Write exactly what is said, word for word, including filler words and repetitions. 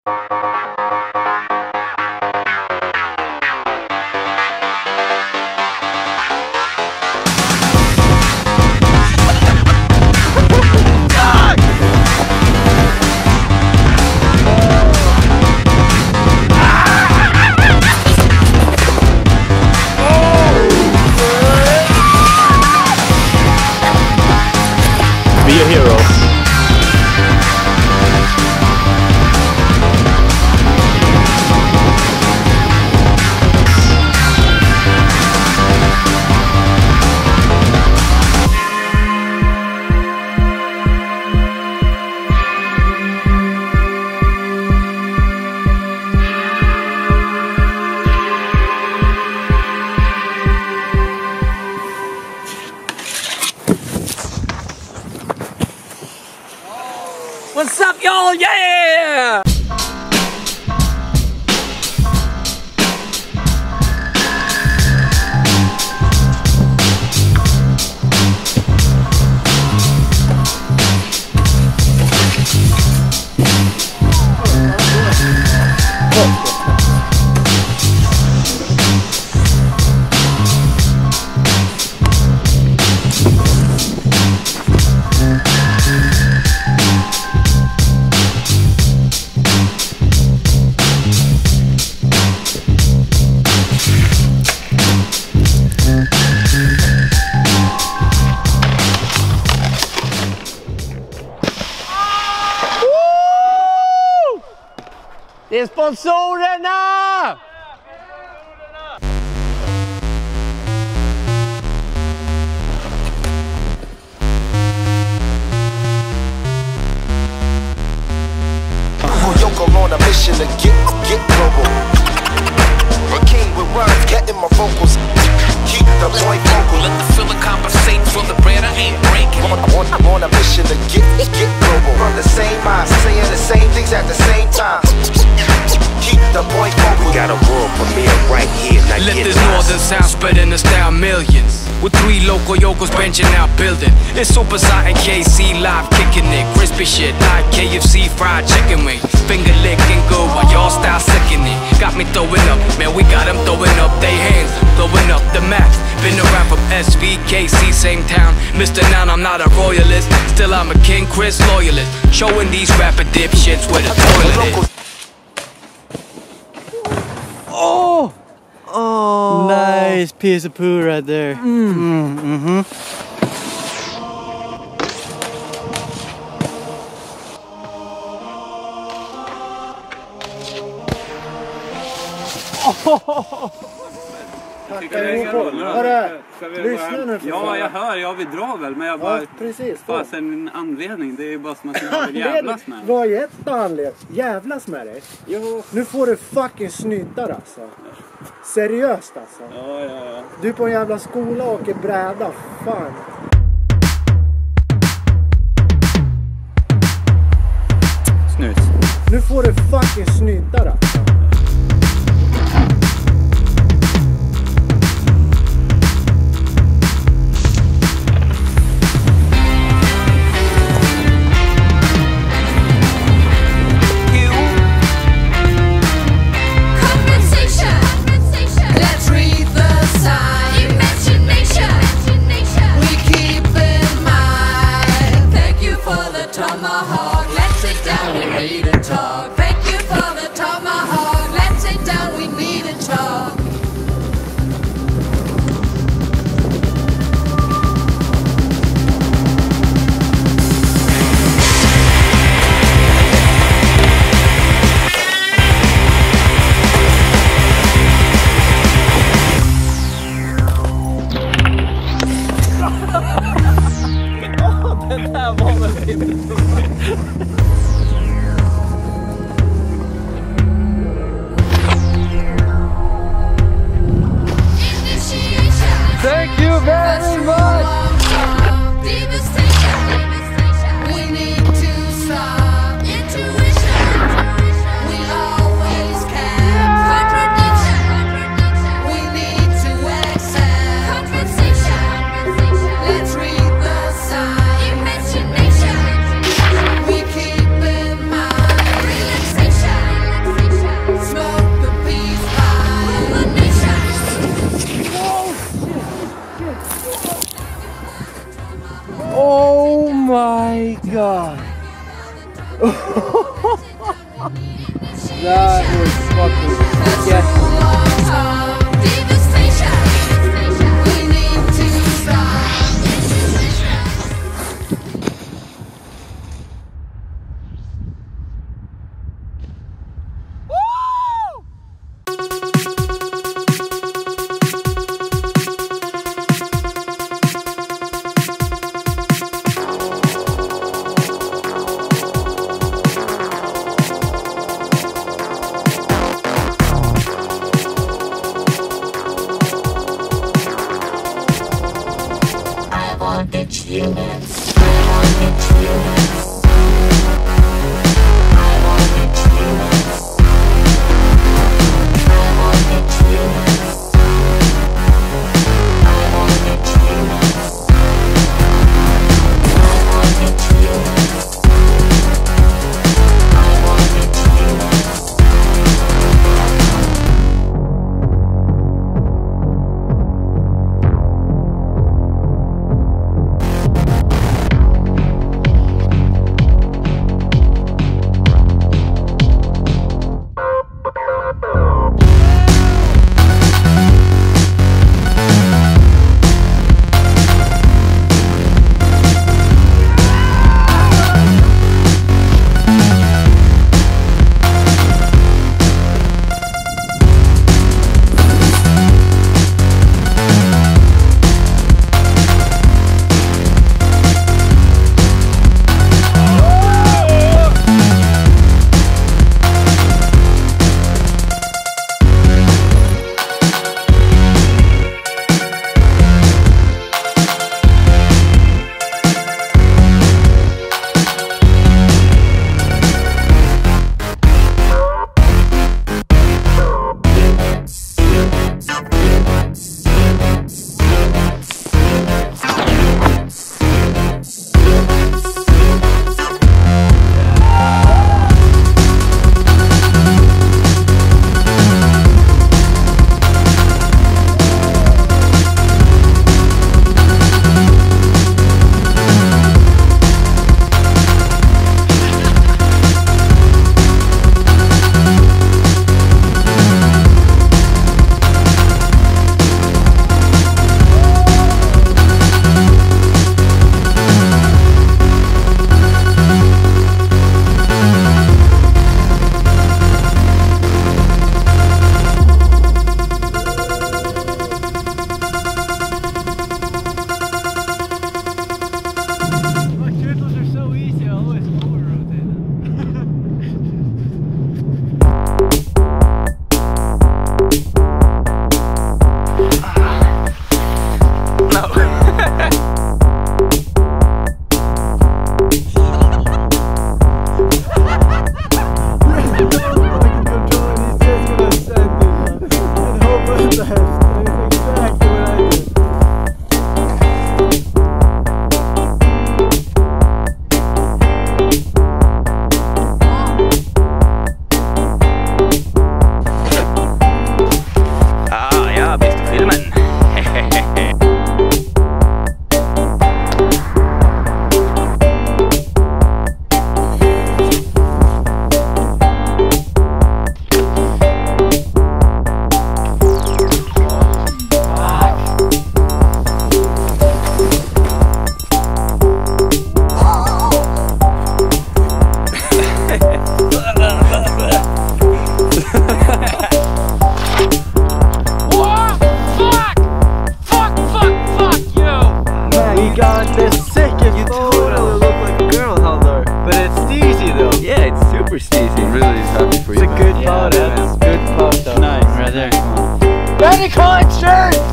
Be a hero. What's up, y'all? Yeah! Det är sponsorerna! Yoko on a mission to get, get global. A king with rhymes, getting my vocals. Keep the boy vocal. Let the filler compensate for the bread I ain't breaking. On, on, on a mission to get, get global. From the same mind, saying the same things at the same time. Keep the boy vocal. We got a world premiere right here. Now Let get this lost. northern sound spread in the style millions. With three local yokos benching out building. It's Super Saiyan K C live kicking it. Crispy shit like K F C fried chicken wing. Finger licking good while y'all style sickening. Got me throwing up, man, we got them throwing up they hands, throwing up the max. Been around from S V K C, same town. Mister Now I'm not a royalist, still I'm a King Chris loyalist. Showing these rapper dipshits where the toilet is. Oh! Oh! Nice piece of poo right there. Mm. Mm, mm-hmm. Oh. Hörru, lyssna nu för Ja, fan. jag hör, ja vi drar väl, men jag bara... Ja, precis. Bara sen en anledning, det är ju bara som att jag vill jävlas med. Vad är ett anledning? Jävlas med dig? Jo. Nu får du fucking snyddar alltså. Seriöst alltså. Ja, ja, ja. Du är på en jävla skola och åker bräda, fan. Snus. Nu får du fucking snyddar alltså. Tomahawk, let's sit down and read and talk. Thank you for the tomahawk. That was fucking sketchy. It's humans. I want it's humans. I want it's humans. I want it's humans. I want it's humans. I want it's humans. I want it's humans. Really happy for you. It's a good photo. It's a good photo. Nice. Right there. Benny Con shirt!